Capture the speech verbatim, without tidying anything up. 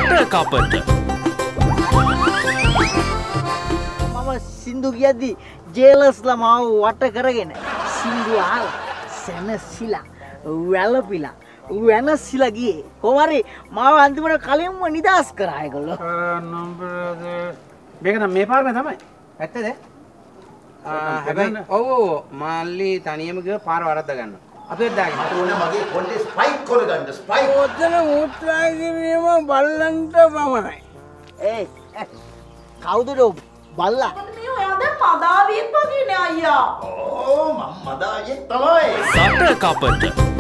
සට කපට මම සින්දු කියද්දි ජේලස්ලා මාව වට කරගෙන සින්දු අහලා සැනසීලා වැළපිලා වෙනස්සිලා ගියේ කොහොමරි මාව අන්තිමට කලින්ම නිදාස් කරා ඒගොල්ලෝ මේක නම් මේ පාරම තමයි ඇත්තද හැබැයි ඔව් ඔව් මාල්ලි තනියම ගිහ පාර වරද්ද ගන්නවා අපේ දාගෙන මට ඕනේ මගේ කොණ්ඩේ ස්පයික් කරගන්න ස්පයික් ඔතන මුත්‍රා කිරීම බල්ලන්ට පමණයි ඒ කවුද ඔබ බල්ලා මේ ඔයා දැන් මදාවියෙක් වගේනේ අයියා ඕ මම මදාවියෙක් තමයි සට කපට